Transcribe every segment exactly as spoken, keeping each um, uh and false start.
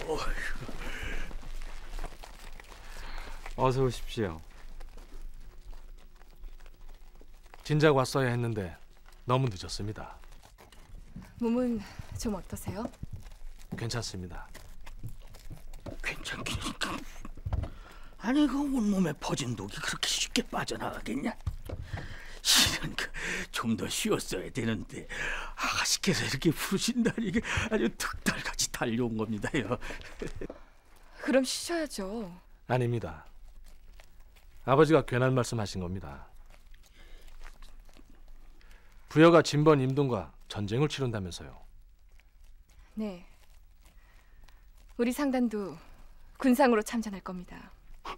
어서 오십시오. 진작 왔어야 했는데 너무 늦었습니다. 몸은 좀 어떠세요? 괜찮습니다. 괜찮긴 괜찮. 아니 그 온몸에 퍼진 독이 그렇게 쉽게 빠져나가겠냐? 실은 그 좀 더 쉬었어야 되는데 아가씨께서 이렇게 부르신다니 이게 아주 득달같이 달려온 겁니다요. 그럼 쉬셔야죠. 아닙니다. 아버지가 괜한 말씀하신 겁니다. 부여가 진번 임동과 전쟁을 치른다면서요. 네. 우리 상단도 군상으로 참전할 겁니다.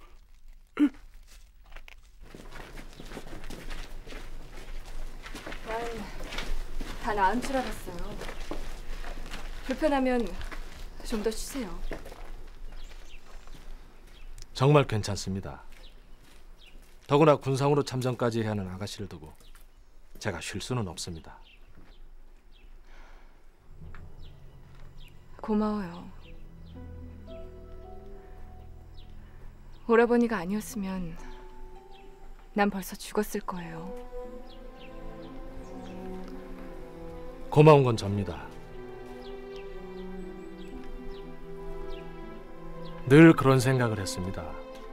난 다 나은 줄 알았어요. 불편하면 좀 더 쉬세요. 정말 괜찮습니다. 더구나 군상으로 참전까지 해야 하는 아가씨를 두고 제가 쉴 수는 없습니다. 고마워요. 오라버니가 아니었으면 난 벌써 죽었을 거예요. 고마운 건 접니다. 늘 그런 생각을 했습니다.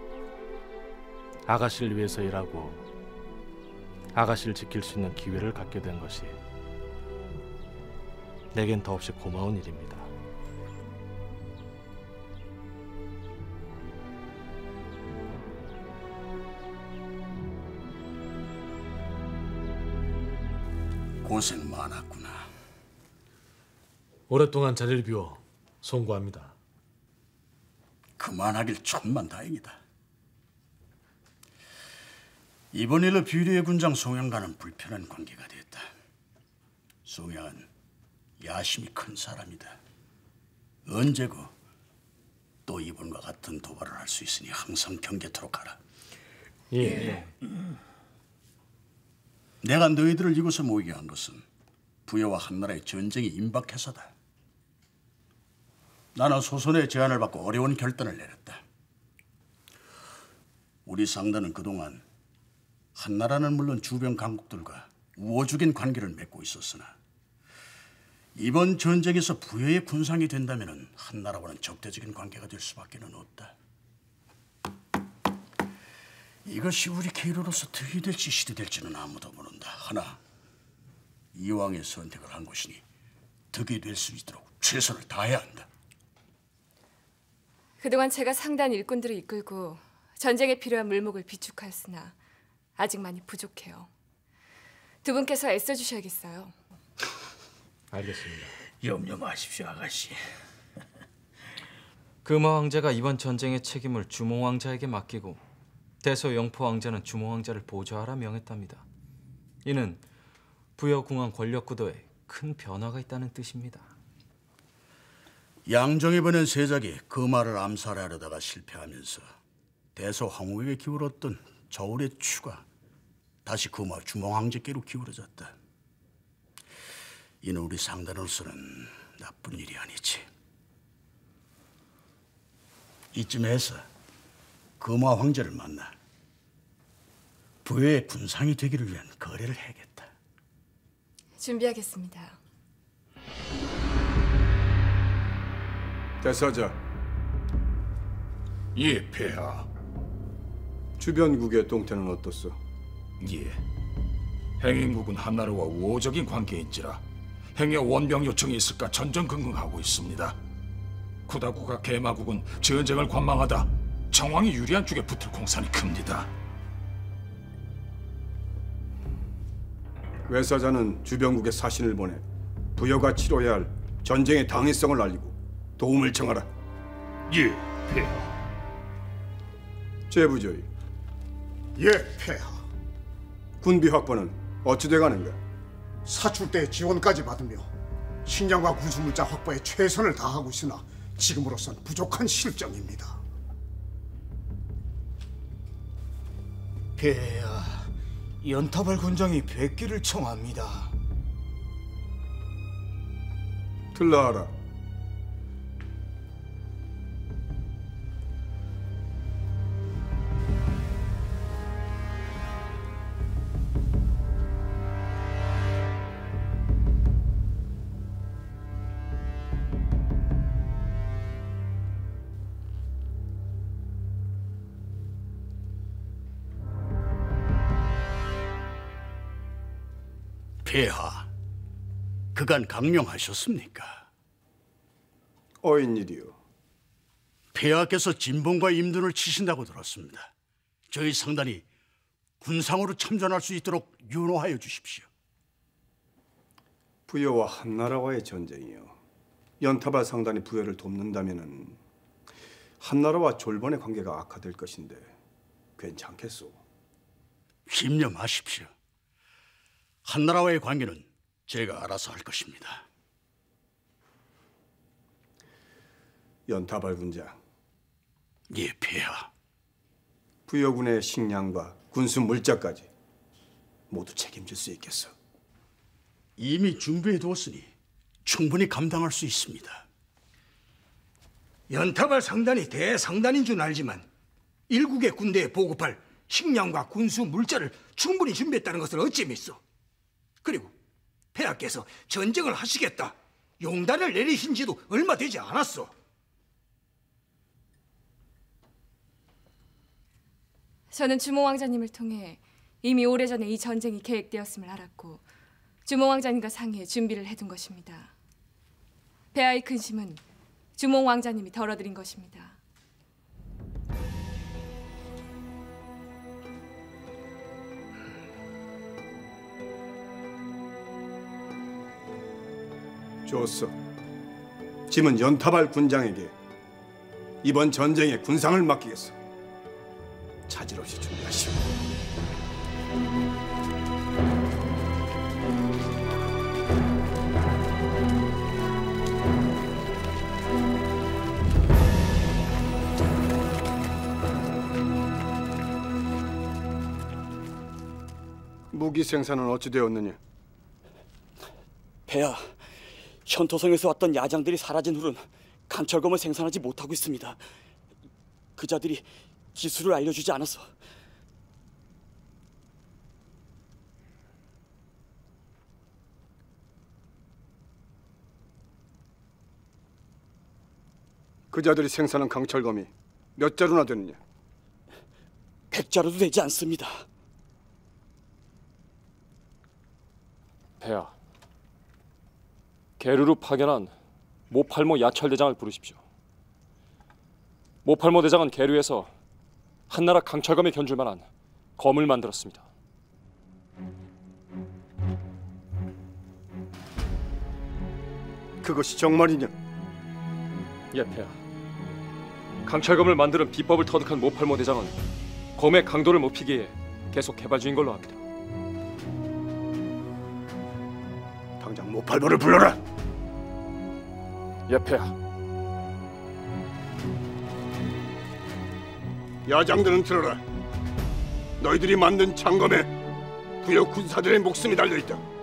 아가씨를 위해서 일하고 아가씨를 지킬 수 있는 기회를 갖게 된 것이 내겐 더없이 고마운 일입니다. 고생 많았구나. 오랫동안 자리를 비워 송구합니다. 그만하길 천만 다행이다. 이번 일로 비류의 군장 송양과는 불편한 관계가 됐다. 송양은 야심이 큰 사람이다. 언제고 또 이번과 같은 도발을 할 수 있으니 항상 경계토록 하라. 예. 예. 내가 너희들을 이곳에 모이게 한 것은 부여와 한나라의 전쟁이 임박해서다. 나는 소선의 제안을 받고 어려운 결단을 내렸다. 우리 상단은 그동안 한나라는 물론 주변 강국들과 우호적인 관계를 맺고 있었으나 이번 전쟁에서 부여의 군상이 된다면 한나라와는 적대적인 관계가 될 수밖에 없다. 이것이 우리 계로로서 득이 될지 실이 될지는 아무도 모른다. 하나 이왕의 선택을 한 것이니 득이 될 수 있도록 최선을 다해야 한다. 그동안 제가 상단 일꾼들을 이끌고 전쟁에 필요한 물목을 비축하였으나 아직 많이 부족해요. 두 분께서 애써주셔야겠어요. 알겠습니다. 염려 마십시오, 아가씨. 금화 왕자가 이번 전쟁의 책임을 주몽 왕자에게 맡기고 대소 영포 왕자는 주몽 왕자를 보좌하라 명했답니다. 이는 부여 궁왕 권력 구도에 큰 변화가 있다는 뜻입니다. 양정이 보낸 세작이 금화를 암살하려다가 실패하면서 대소 황후에게 기울었던 저울의 추가 다시 금화 주몽 왕자께로 기울어졌다. 이는 우리 상단으로서는 나쁜 일이 아니지. 이쯤에서 금화 황제를 만나 부여의 군상이 되기를 위한 거래를 해야겠다. 준비하겠습니다. 대사자. 예, 폐하. 주변국의 동태는 어떻소? 예. 행인국은 한나라와 우호적인 관계인지라 행여 원병 요청이 있을까 전전긍긍하고 있습니다. 구다국과 개마국은 전쟁을 관망하다 정왕이 유리한 쪽에 붙을 공산이 큽니다. 외사자는 주변국에 사신을 보내 부여가 치러야 할 전쟁의 당위성을 알리고 도움을 청하라. 예, 폐하. 제부조이. 예, 폐하. 군비 확보는 어찌 돼가는가? 사출대의 지원까지 받으며 식량과 군수물자 확보에 최선을 다하고 있으나 지금으로선 부족한 실정입니다. 폐하, 연타발 군장이 백기를 청합니다. 틀라하라. 폐하, 그간 강령하셨습니까? 어인일이요. 폐하께서 진봉과 임둔을 치신다고 들었습니다. 저희 상단이 군상으로 참전할 수 있도록 윤호하여 주십시오. 부여와 한나라와의 전쟁이요. 연타발 상단이 부여를 돕는다면은 한나라와 졸번의 관계가 악화될 것인데 괜찮겠소? 힘려 마십시오. 한나라와의 관계는 제가 알아서 할 것입니다. 연타발 군장, 예, 폐하. 부여군의 식량과 군수 물자까지 모두 책임질 수 있겠어. 이미 준비해 두었으니 충분히 감당할 수 있습니다. 연타발 상단이 대상단인 줄 알지만 일국의 군대에 보급할 식량과 군수 물자를 충분히 준비했다는 것을 어찌 믿소? 그리고 폐하께서 전쟁을 하시겠다 용단을 내리신 지도 얼마 되지 않았소. 저는 주몽왕자님을 통해 이미 오래전에 이 전쟁이 계획되었음을 알았고 주몽왕자님과 상의해 준비를 해둔 것입니다. 폐하의 근심은 주몽왕자님이 덜어드린 것입니다. 좋소. 짐은 연타발 군장에게 이번 전쟁의 군상을 맡기겠소. 차질 없이 준비하시오. 무기 생산은 어찌 되었느냐? 폐하, 현토성에서 왔던 야장들이 사라진 후로는 강철검을 생산하지 못하고 있습니다. 그자들이 기술을 알려주지 않아서. 그자들이 생산한 강철검이 몇 자루나 되느냐? 백 자루도 되지 않습니다. 폐하, 계류로 파견한 모팔모 야철대장을 부르십시오. 모팔모 대장은 계류에서 한나라 강철검에 견줄 만한 검을 만들었습니다. 그것이 정말이냐? 예, 폐하. 강철검을 만드는 비법을 터득한 모팔모 대장은 검의 강도를 높이기 위해 계속 개발 중인 걸로 압니다. 당장 모팔모를 불러라. 예, 폐하. 야장들은 들어라. 너희들이 만든 창검에 부여 군사들의 목숨이 달려있다.